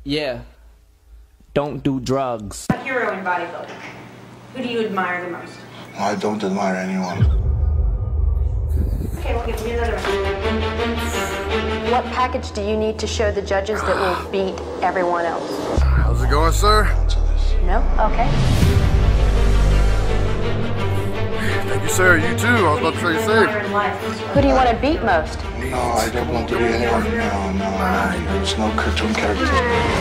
Yeah. Don't do drugs. A hero in bodybuilding. Who do you admire the most? I don't admire anyone. Okay, we'll give you another one. What package do you need to show the judges that will beat everyone else? How's it going, sir? No? Okay. Thank you, sir. You too. I was about to say you safe. Who do you want to beat most? No, I don't want to be anyone. No. There's no cartoon character.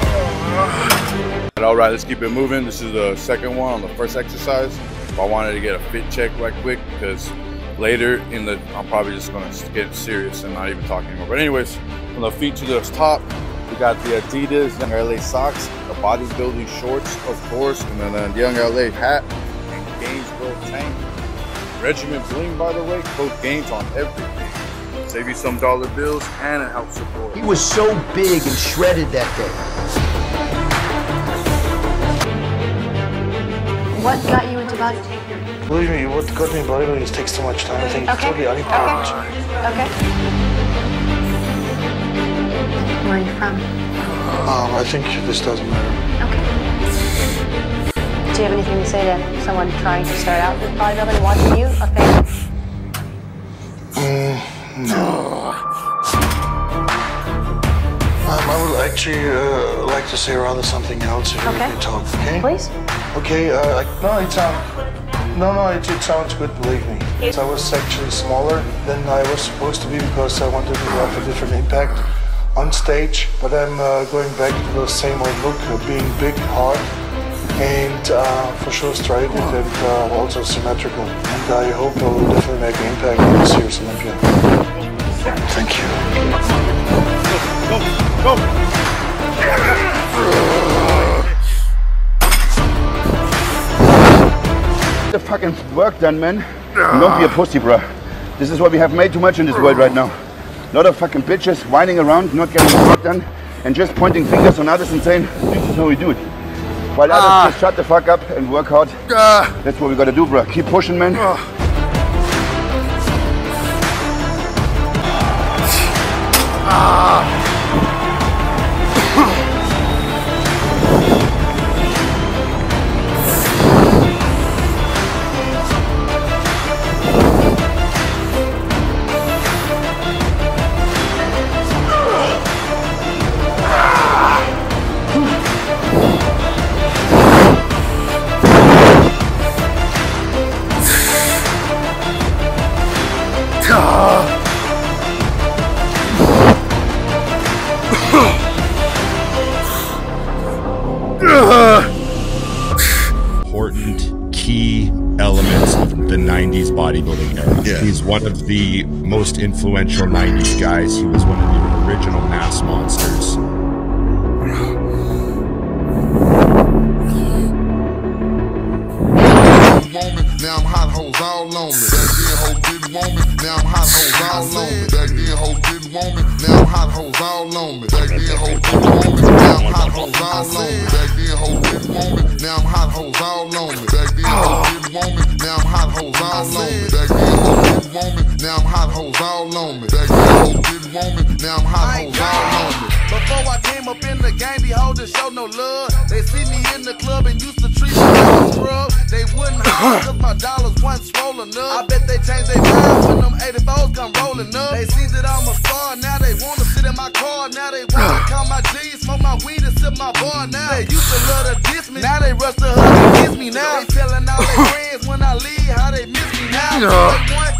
All right, let's keep it moving. This is the second one on the first exercise. I wanted to get a fit check right quick because later I'm probably just gonna get serious and not even talk anymore. But anyways, from the feet to the top, we got the Adidas Young LA socks, the bodybuilding shorts, of course, and then the Young LA hat and Gainesville tank. Regiment bling, by the way, code Gaines on everything. Save you some dollar bills and it helps support. He was so big and shredded that day. What got you into bodybuilding? Believe me, what got me in bodybuilding is takes too much time. I think it's totally unimportant. Okay. Where are you from? I think this doesn't matter. Okay. Do you have anything to say to someone trying to start out with bodybuilding, watching you, a fan? No. I would actually like to say rather something else if Okay. you can talk, okay? Please? Okay, it sounds good, believe me. I was actually smaller than I was supposed to be because I wanted to have a different impact on stage, but I'm going back to the same old look, being big, hard, and for sure striated and also symmetrical. And I hope I will definitely make an impact in this year's Olympia. Thank you. Go! The fucking work done, man. Don't be a pussy, bruh. This is what we have made too much in this world right now. A lot of fucking bitches whining around, not getting the work done, and just pointing fingers on others and saying, this is how we do it. While others just shut the fuck up and work hard. That's what we gotta do, bruh. Keep pushing, man. Important key elements of the 90s bodybuilding era. Yeah. He's one of the most influential 90s guys. He was one of the original mass monsters. Now I'm hot hoes all on me. Back then hoe didn't want me. Now I'm hot hoes all on me. Back then hoe didn't want me. Now I'm hot hoes all on me. Back then hoe didn't want me. Now I'm hot hoes all on me. Back then hoe didn't want me. Now I'm hot hoes all on me. Back then hoe didn't want me. Now I'm hot hoes all on me. Back then hoe didn't want me. Now I'm hot hoes all on me. Back then hoe didn't want me. Now I'm hot hoes all on me. Before I came up in the game, these hoes didn't show no love. They see me in the club and used to treat me like a scrub. They wouldn't holler cause my dollars wasn't swollen up. I bet they changed their mind when them 84s come rolling up. They see that I'm a star, now they wanna sit in my car. Now they wanna count my G's, smoke my weed and sip my bar. Now they used to love to diss me, now they rush to hug and kiss me. Now they telling all their friends when I leave how they miss me now.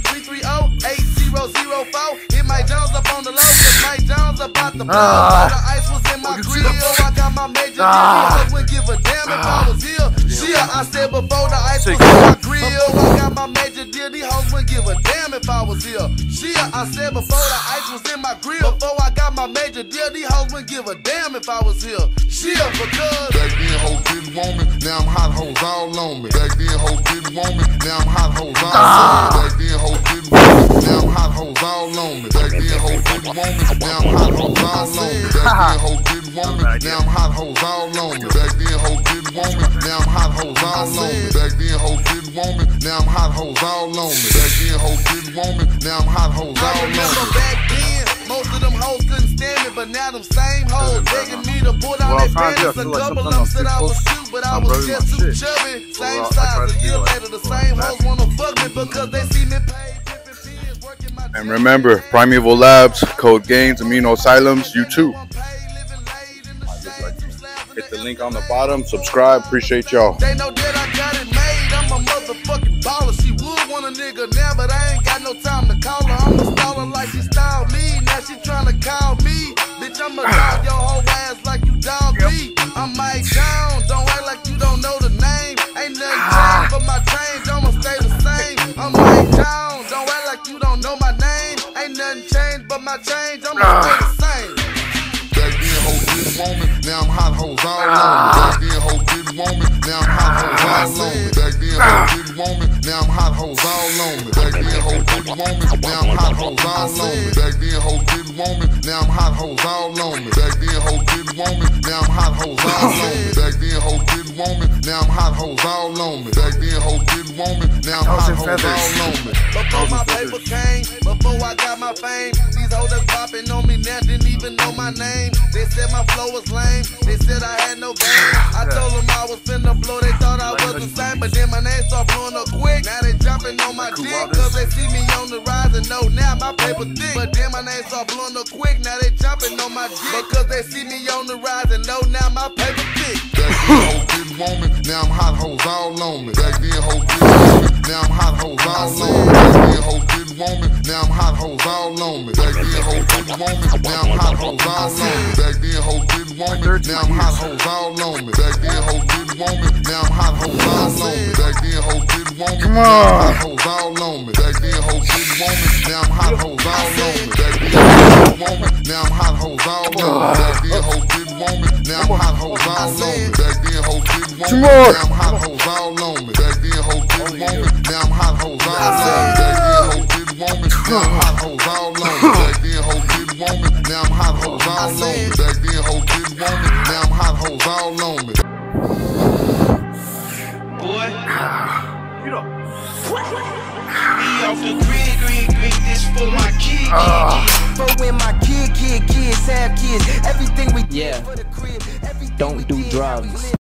1-330-8004. Hit Mike Jones up on the low, cause Mike Jones about the blow. The ice was in my grill, I got my major deal. I wouldn't give a damn if I was here. Shit, I said before the ice was in my grill, I got my major deal. These hoes wouldn't give a damn if I was here. Shit, I said before the ice was in my grill, before I got my major deal, these hoes wouldn't give a damn if I was here. Shit, because back then hoe didn't want me. Now I'm hot hoes all on me. Back then hoe didn't want me. Now I'm hot hoes all on me. Back then hoe didn't want me. Now I'm hot hoes all on me. Back then hoe didn't want me. Now I'm hot hoes all on me. Back then hoe didn't want me. Now I'm hot hoes all on me. Back then hoe didn't want me. Now I'm hot hoes all on me. Back then hoe didn't want me. Now I'm hot hoes all on me. Back then hoe didn't want me. Now I'm hot hoes all on me. back then, Most of them hoes couldn't stand me, but now them same hoes begging me to pull down their pants. A couple of them said I was cute, but I was just too chubby. Same size, a year later, the same hoes wanna fuck me because they see me pay different fees, working my. And remember, Primeval Labs, Code Gains, Amino Asylums, you too. Hit the link on the bottom. Subscribe. Appreciate y'all. They know that I got it made. I'm a motherfucking baller. She would want a nigga now, but I ain't got no time to call her. I'm a staller like she styled me. Now she tryna call me. Bitch, I'ma dog your whole ass like you dog me. I'm Mike Down. Don't act like you don't know the name. Ain't nothing changed, but my change I'ma stay the same. I'm Mike Down. Don't act like you don't know my name. Ain't nothing changed, but my change I'ma stay the same. Back then, hoes didn't want me. Now I'm hot hoes all on me. Back then, hoes didn't want me. Now I'm hot hoes all on me. Back then, hoes didn't want me. Now I'm hot hoes all on me. Back then, hoes didn't want me. Now I'm hot hoes all on me. Back then, hoes didn't want me. Now I'm hot hoes all on me. Back then, hoes didn't want me. Now I'm hot hoes all on me. Back then, hoes didn't want me. Now I'm hot hoes all on me. Back then, hoes didn't want me. Now I'm hot hoes all on me. Before my paper came, before I got my fame, these hoes that's popping on me now didn't even know my name. They said my flow was lame. They said I had no game. I told them I was finna blow. They thought I was the same, but then my name started blowing up quick. Now they jumping on my dick, cause they see me on the rise and know now my paper thick. But then my name started blowing up quick. Now they jumping on my dick, because they see me on the rise and know now my paper thick. Back then hoes didn't want me. Now I'm hot hoes all on me. Back then hoes didn't want me. Now I'm hot hoes all on me. Back then hoes didn't want me. Now I'm hot hoes all on me. Back then hoes didn't want me. Now I'm hot hoes all on me. Back then hoes didn't want me. Now I'm hot hoes all on me. Back then hoes didn't want me. Now I'm hot hoes all on me. Back then hoes didn't want me. Now I'm hot hoes all on me. Back then hoes didn't want me. Now I'm hot hoes all on me. Back then hoes didn't want me. Now I'm hot hoes all on me. Back then hoes didn't want me. Now I'm hot hoes all on me. Back then hoes didn't want me. Now I'm hot hoes all on me. Back then hoes didn't want me. Now I'm hot hoes all on me. Back then hoes didn't want me. Now I'm hot hoes all on me. Back then hoes didn't want me. Now I'm hot hoes all on me. Back then hoes didn't want me. Now I'm hot hoes all on me. Boy, you know, be off the grid, this for my kid. But when my kids have kids, everything we Yeah. do for the crib, everything Don't we do did, drugs.